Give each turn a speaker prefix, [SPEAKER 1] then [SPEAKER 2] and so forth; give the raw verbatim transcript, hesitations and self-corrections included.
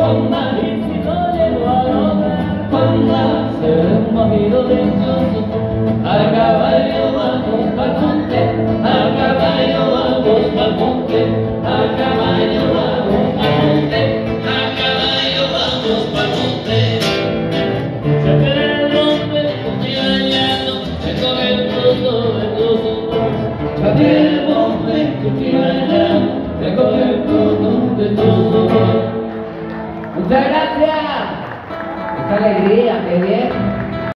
[SPEAKER 1] con maíz y lo llevo a lograr. Cuando hace un mojido delicioso, a caballo vamos pa'l monte, a caballo vamos pa'l monte, a caballo vamos pa'l monte, a caballo vamos pa'l monte. Se ve el hombre conmigo bailando, se coge el fruto de tu sudor. Se ve el hombre conmigo bailando, se coge el fruto de tu sudor. Muchas gracias. Esta alegría, qué bien.